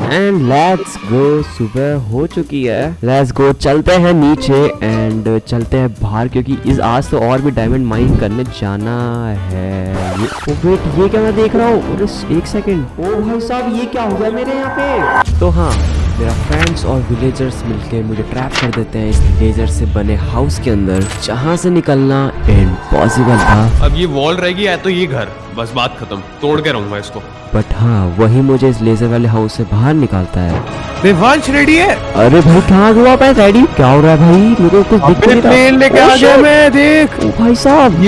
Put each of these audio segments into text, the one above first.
And let's गो। सुबह हो चुकी है, लेट्स गो। चलते हैं नीचे एंड चलते हैं बाहर, क्योंकि इस आज तो और भी डायमंड माइन करने जाना है। वेट, ये क्या मैं देख रहा हूँ? एक सेकेंड, ओ भाई साहब ये क्या हो गया मेरे यहाँ पे? तो हाँ, मेरा फ्रेंड्स और विलेजर्स मिलके मुझे ट्रैप कर देते हैं इस लेजर से बने हाउस के अंदर, जहाँ से निकलना इम्पॉसिबल था। अब ये वॉल रहेगी या तो ये घर, बस बात खत्म, तोड़ के रहूंगा इसको। बट हाँ, वही मुझे इस लेजर वाले हाउस से बाहर निकालता है। देवांश रेडी है? अरे भाई कहाँ हुआ पे रेडी? क्या हो रहा है भाई? मेरे को कुछ दिख नहीं रहा। प्लेन लेके आ गया मैं, देख। ओ भाई साहब,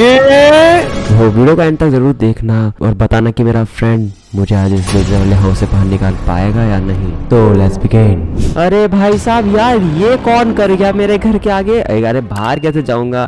ये वो वीडियो का एंड तक जरूर देखना और बताना कि मेरा फ्रेंड मुझे आज इस लेजर वाले हाउस से बाहर निकाल पाएगा या नहीं। तो लेट्स बिगिन। अरे भाई साहब यार, ये कौन कर गया मेरे घर के आगे? अरे बाहर कैसे जाऊंगा?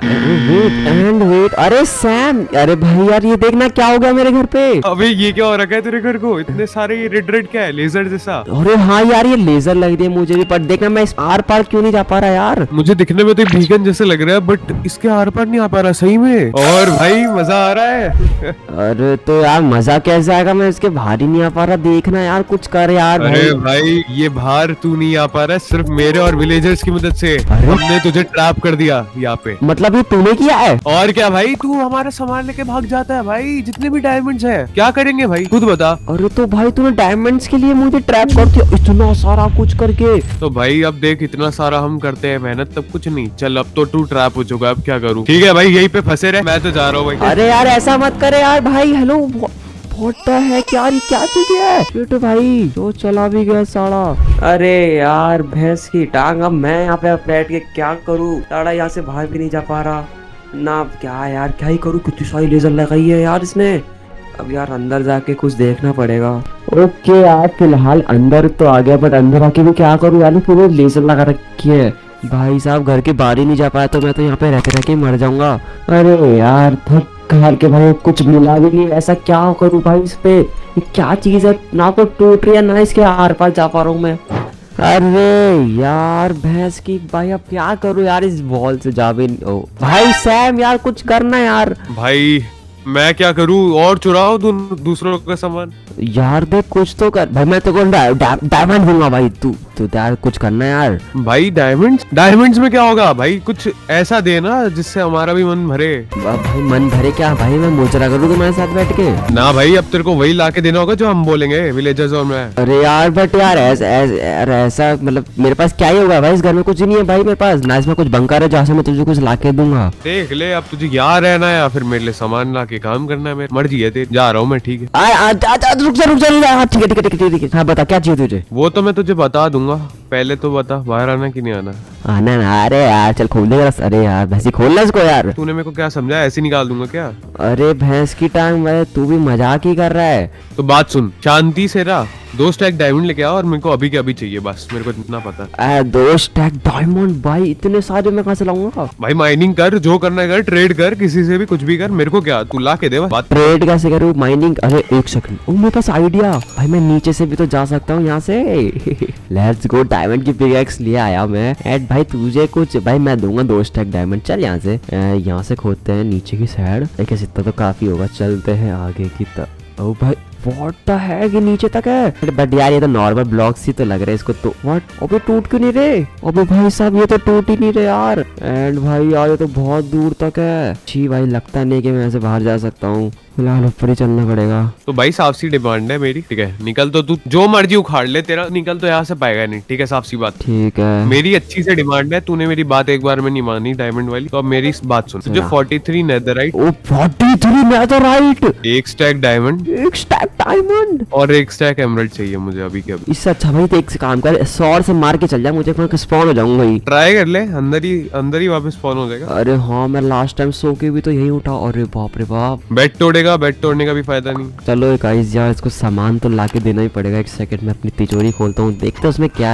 वेट, अरे सैम, अरे भाई यार ये देखना क्या हो गया मेरे घर पे। अबे ये क्या हो रखा है तेरे घर को? इतने सारे रेड रेड क्या है, लेजर जैसा? अरे हाँ यार, ये लेजर लग रही है मुझे भी, पर देखना मैं इस आर पार क्यों नहीं जा पा रहा यार। मुझे दिखने में तो भीगन जैसे लग रहा है, बट इसके आर पार नहीं आ पा रहा सही में। और भाई मजा आ रहा है। अरे तो यार मजा कैसे आएगा? मैं इसके बाहर ही नहीं आ पा रहा। देखना यार, कुछ कर यार। अरे भाई ये बाहर तू नहीं आ पा रहा है सिर्फ मेरे और विलेजर्स की मदद से। हमने तुझे ट्रैप कर दिया यहाँ पे। मतलब ये तूने किया है? और क्या भाई, तू हमारा सामान लेके भाग जाता है भाई। जितने भी डायमंड्स हैं क्या करेंगे भाई, खुद बता। अरे तो भाई तूने डायमंड्स के लिए मुझे ट्रैप कर दिया, इतना सारा कुछ करके। तो भाई अब देख, इतना सारा हम करते हैं मेहनत तब कुछ नहीं। चल अब तो तू ट्रैप हो चुका, अब क्या करूँ? ठीक है भाई, यहीं पे फंसे रहे, मैं तो जा रहा हूँ भाई। अरे यार ऐसा मत करे यार भाई। हेलो, होता है क्या? ये क्या चीज है? तो भाई जो चला भी गया साड़ा। अरे यार भैंस की टांग, अब मैं यहाँ पे बैठ के क्या करूँ? साड़ा यहाँ से बाहर भी नहीं जा पा रहा ना। क्या यार, क्या ही करूँ? कितनी सारी लेजर लगाई है यार इसने। अब यार अंदर जाके कुछ देखना पड़ेगा। ओके यार, फिलहाल अंदर तो आ गया, बट अंदर आके भी क्या करूँ यार? पूरे लेजर लगा रखी है भाई साहब। घर के बाहर ही नहीं जा पाया तो मैं तो यहाँ पे रहते रह के मर जाऊंगा। अरे यार थक हार के भाई, कुछ मिला भी नहीं। ऐसा क्या करूँ भाई इस पे? ये क्या चीज है? ना तो टूट रही है ना इसके आर पार जा पा रहा हूँ मैं। अरे यार भैंस की भाई, अब क्या करूँ यार? इस वॉल से जा भी नहीं। ओ भाई सैम यार, कुछ करना यार। भाई मैं क्या करूँ? और चुराओ दूसरों का सामान। यार देख कुछ तो कर भाई। मैं तो डायमंड दूंगा भाई। तू यार कुछ करना यार। भाई डायमंड्स में क्या होगा भाई? कुछ ऐसा दे ना जिससे हमारा भी मन भरे। भाई मन भरे क्या भाई? मैं मुजरा करूँ तुम्हारे साथ बैठ के? ना भाई, अब तेरे को वही ला के देना होगा जो हम बोलेंगे विलेजर्स और मैं। अरे यार बट यार ऐसा मतलब मेरे पास क्या ही होगा भाई? इस घर में कुछ ही नहीं है भाई मेरे पास ना। इसमें कुछ बंकर है जहाँ से मैं तुझे कुछ ला के दूंगा। देख ले, अब तुझे यहाँ रहना है या फिर मेरे लिए सामान ला के काम करना है, मेरी मर्जी है तेरी। जा रहा हूँ मैं, ठीक है? रुक जा। ठीक है। हाँ बता, क्या चाहिए तुझे? वो तो मैं तुझे बता दूंगा, पहले तो बता बाहर आना कि नहीं आना? आना ना। अरे यार चल खोल दे। अरे यार भैंसी खोलना इसको यार। तूने मेरे को क्या समझा, ऐसे निकाल दूंगा क्या? अरे भैंस की टांग, मैं तू भी मजाक ही कर रहा है। तो बात सुन, शांति से रहा। 2 स्टैक डायमंड लेके आओ और मेरे को अभी के अभी चाहिए, बस मेरे को इतना पता है। 2 स्टैक डायमंड? भाई इतने सारे मैं कहाँ से लाऊंगा? भाई माइनिंग कर, जो करना है कर, ट्रेड कर, किसी से भी कुछ भी कर, मेरे को क्या, तू ला के दे बात। ट्रेड कैसे करूँ? माइनिंग? अरे एक सेकंड, ओ मेरे पास आइडिया भाई। मैं नीचे से भी तो जा सकता हूँ यहाँ से। लेट्स गो, डायमंड की पिकैक्स ले आया मैं। एड भाई तुझे कुछ भाई मैं दूंगा 2 स्टैक डायमंड। चल यहाँ से खोदते हैं नीचे की साइड। एक इतना तो काफी होगा। चलते हैं आगे की तरफ। ओ भाई व्हाट द हेक, ये नीचे तक है। बट यार ये तो नॉर्मल ब्लॉक्स ही तो लग रहे हैं इसको तो। व्हाट? अबे टूट क्यों नहीं रहे? अबे भाई साहब ये तो टूट ही नहीं रहे यार। एंड भाई यार ये तो बहुत दूर तक है। छी भाई, लगता नहीं कि मैं ऐसे बाहर जा सकता हूँ। फिलहाल ऊपर ही चलना पड़ेगा। तो भाई साफ सी डिमांड है मेरी, ठीक है? निकल तो तू जो मर्जी उखाड़ ले, तेरा निकल तो यहाँ से पाएगा नहीं, ठीक है? साफ सी बात। ठीक है, मेरी अच्छी से डिमांड है। तूने मेरी बात एक बार में नहीं मानी डायमंड वाली, तो अब मेरी इस बात सुन। तुझे 43 netherite. Oh 43 netherite, 1 stack diamond, 1 stack diamond और 1 स्टैक एमराल्ड चाहिए मुझे अभी के अभी। इससे अच्छा भाई तो एक काम कर, स्वॉर्ड से मार के चल जा, मुझे स्पॉन हो जाऊंगा भाई। ट्राई कर ले, अंदर ही वापस स्पॉन हो जाएगा। अरे हाँ, मैं लास्ट टाइम सो के भी तो यही उठा। अरे बाप रे बाप, बेड तोड़ेगा, बेड तोड़ने का भी फायदा नहीं। चलो गाइस यार, इसको सामान तो लाके देना ही पड़ेगा। एक सेकंड में अपनी तिजोरी खोलता हूँ, देखते हैं उसमें क्या है।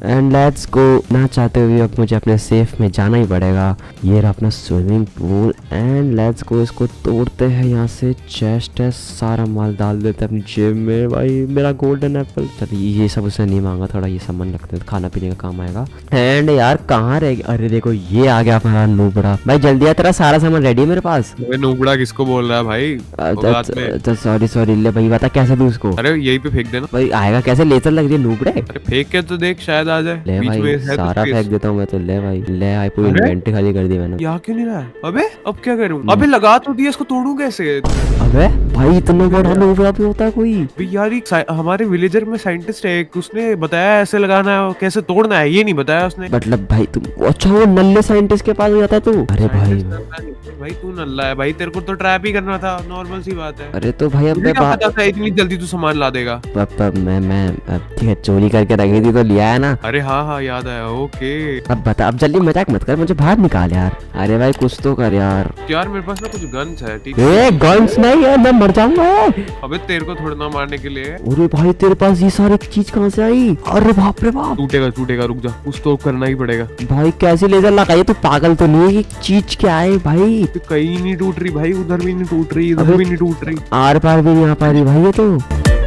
And let's go. ना चाहते हुए अब मुझे अपने सेफ में जाना ही पड़ेगा। ये रहा अपना swimming pool and let's go. इसको तोड़ते हैं यहाँ से। चेस्ट है, सारा माल डाल देते हैं अपनी जेब में। भाई मेरा गोल्डन एप्पल। चलिए ये सब उसने नहीं मांगा, थोड़ा ये सामान रखते हैं, खाना पीने का काम आएगा। एंड यार कहाँ रह गया? अरे देखो ये आ गया हमारा नूबड़ा। भाई जल्दी आ, तेरा सारा सामान रेडी है मेरे पास। नूबड़ा किसको बोल रहा है भाई? सॉरी ले भाई, बता कैसे दूं उसको? अरे यही पे फेंक देना। भाई आएगा कैसे? लेजर लग रही है नूबड़े। अरे फेंक के तो देख, शायद आ जाए। ले बीच भाई में है सारा कुछ फेंक देता हूँ मैं तो। ले भाई ले, आई पूरी अरे? इन्वेंटरी खाली कर दी मैंने। यहाँ क्यों नहीं रहा है? अबे अब क्या करूँ? अबे लगा तो दिया, इसको तोड़ूं कैसे? अबे भाई इतना बड़ा नूबड़ा भी होता है कोई? यार हमारे विलेजर में साइंटिस्ट है एक, उसने बताया ऐसे लगाना है, कैसे तोड़ना है ये नहीं बताया उसने। मतलब भाई तुम अच्छा वो नल्ले साइंटिस्ट के पास जाता है तू? अरे भाई भाई तू नल्ला है भाई, तेरे को तो ट्रैप ही करना था, नॉर्मल सी बात है। अरे तो भाई अब मुझे क्या पता था इतनी जल्दी तू सामान ला देगा। मैं ठीक है, चोरी करके रखी थी तो लिया है ना। अरे हाँ याद आया। ओके अब बता, अब जल्दी मजाक मत कर, मुझे बाहर निकाल यार। अरे भाई कुछ तो कर यार। यार मेरे पास ना कुछ गन्स है, ठीक है? गन्स नहीं है, मैं मर जाऊंगा। अबे तेरे को थोड़ा ना मारने के लिए। अरे भाई तेरे पास ये सारी चीज कहाँ से आई? अरे बाप रे बाप। टूटेगा, रुक जा, कुछ तो करना ही पड़ेगा। भाई कैसे लेजर लगाइए? तू पागल तो नहीं है? ये चीज क्या है भाई? तो कहीं नहीं टूट रही भाई, उधर भी नहीं टूट रही, इधर भी नहीं टूट रही, आर पार भी नहीं आ पा रही भाई ये तो।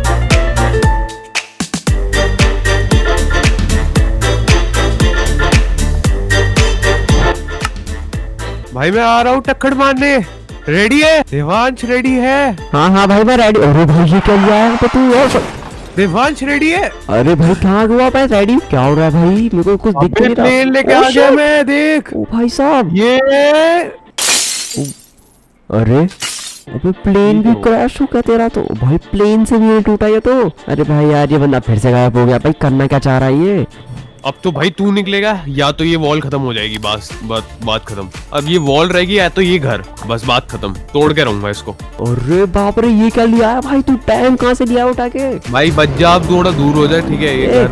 भाई मैं आ रहा हूँ टक्कर मारने। रेडी है देवांश? रेडी है? हाँ भाई मैं रेडी। अरे भाई ये क्या लिया है तू? देवांश रेडी है? अरे भाई कहाँ हुआ भाई? रेडी क्या हो रहा है भाई? मेरे को कुछ दिख नहीं रहा। प्लेन लेके आ गया मैं, देख। ओ भाई साहब ये अरे अबे प्लेन भी क्रैश हो गया तेरा तो। भाई प्लेन से भी नहीं टूटा ये तो। अरे भाई यार ये बंदा फिर से गायब हो गया। भाई करना क्या चाह रहा है ये? अब तो भाई तू निकलेगा या तो ये वॉल खत्म हो जाएगी, बस बात खत्म। अब ये वॉल रहेगी या तो ये घर, बस बात खत्म। तोड़ के रहूंगा इसको। अरे बाप रे ये क्या लिया है भाई? तू टैंक कहाँ से लिया उठा के? भाई बच जा, अब थोड़ा दूर हो जाए, ठीक है? ये घर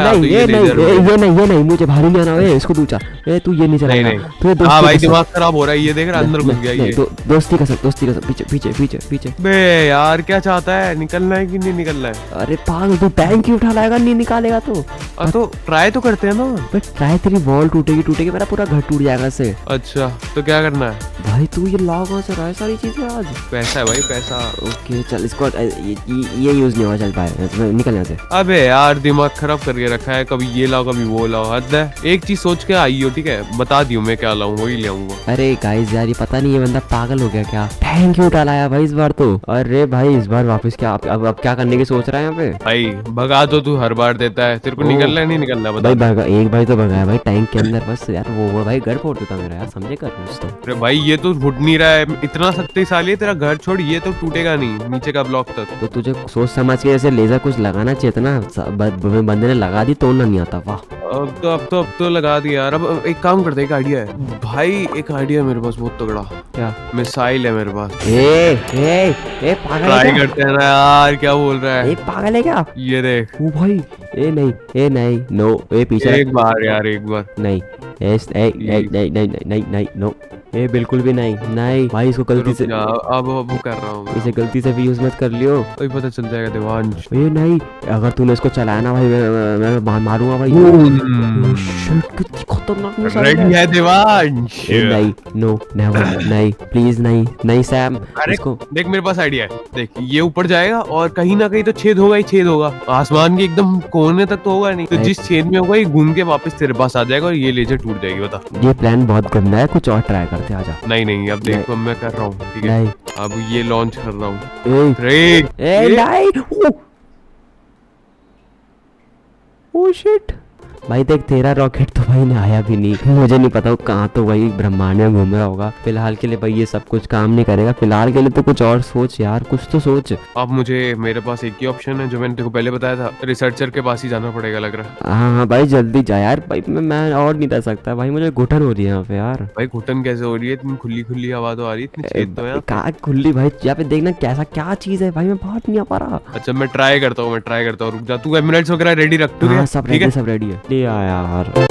नहीं मुझे भारी नहीं आना है। इसको दूचा तू ये नहीं चलाएगा। हाँ भाई दिमाग खराब हो रहा है, ये देख रहा अंदर घुस गया ये। दोस्ती का सब पीछे। बे यार क्या चाहता है? निकलना है कि नहीं निकलना है? अरे पागल तू टैंक ही उठा लाएगा, नहीं निकालेगा तो ट्राई तो करते हैं ना। बट ट्राई, तेरी वॉल टूटेगी मेरा पूरा घर टूट जाएगा इससे। अच्छा तो क्या करना है? भाई तू ये ला कहाँ से रहा है सारी चीजें आज? पैसा है भाई, पैसा। ओके चल इसको ये यूज नहीं होगा, चल पाए निकल यहाँ से। अबे यार दिमाग खराब करके रखा है, कभी ये लाओ कभी वो लाओ, हद है। एक चीज सोच के आई हो, ठीक है? बता दियो मैं क्या लाऊं, वही ले आऊंगा। अरे गाइस यार ये पता नहीं ये बंदा पागल हो गया क्या? थैंक यू उठा लाया भाई इस बार तो। अरे भाई इस बार वापस क्या अब क्या करने की सोच रहा है यहाँ पे? भाई भगा दो, तू हर बार देता है। तेरे को निकलना है नहीं निकलना? भाई भगा, एक भाई तो भगाया भाई टैंक के अंदर, बस यार वो भाई घर फोड़ देता मेरा यार, समझे कर तो। अरे भाई ये तो फुट नहीं रहा है, इतना शक्तिशाली है तेरा घर, छोड़ ये तो टूटेगा नहीं नीचे का ब्लॉक तक। तो तुझे सोच समझ के जैसे लेजर कुछ लगाना चाहिए था ना। बंदे ने लगा दी, तोड़ना नहीं आता। वाह अब तो लगा दिया यार। अब एक काम करते, एक आइडिया है भाई, एक आइडिया मेरे पास बहुत तगड़ा। क्या? मिसाइल है मेरे पास। ए पागल ट्राई करते हैं ना यार, क्या बोल रहा है? पागल है क्या? ये देख। ओ भाई नहीं नो, पीछे एक बार यार, एक बार नहीं नहीं नो, ये बिल्कुल भी नहीं भाई। इसको गलती से अब कर रहा हूँ, इसे गलती से भी यूज मत कर लियो, कोई पता चल जाएगा देवांश। ये नहीं, अगर तूने इसको चलाया ना भाई मैं मारूंगा भाई। कितनी खतरनाक मिसाइल है। रेडी है देवांश? नहीं नो नेवर, नहीं प्लीज नहीं सैम। इसको देख मेरे पास आइडिया है, देख ये ऊपर जाएगा और कहीं ना कहीं तो छेद होगा ही छेद होगा, आसमान के एकदम कोने तक तो होगा नहीं, तो जिस छेद में होगा ये घूम के वापस तेरे पास आ जाएगा और ये लेजर टूट जाएगी। बता, ये प्लान बहुत गंदा है, कुछ और ट्राई करते आजा। नहीं अब देखो मैं कर रहा हूँ, ठीक है? अब ये लॉन्च कर रहा हूँ। ओह शिट भाई देख तेरा रॉकेट तो भाई ने आया भी नहीं, मुझे नहीं पता वो कहाँ तो वही ब्रह्मांड में घूम रहा होगा। फिलहाल के लिए भाई ये सब कुछ काम नहीं करेगा, फिलहाल के लिए तो कुछ और सोच यार, कुछ तो सोच। अब मुझे मेरे पास एक ही ऑप्शन है जो मैंने तेरे को पहले बताया था, रिसर्चर के पास ही जाना पड़ेगा लग रहा है। हाँ भाई जल्दी जा यार भाई, मैं और नहीं रह सकता भाई, मुझे घुटन हो रही है यहाँ पे यार। भाई घुटन कैसे हो रही है? इतनी खुली हवा तो आ रही है, कहाँ खुली भाई? यहाँ पे देखना कैसा क्या चीज है भाई, मैं बाहर नहीं आ पा रहा। अच्छा मैं ट्राई करता हूँ, रुक जा। तू एमराल्ड्स वगैरह रेडी रख, सब रेडी है। यार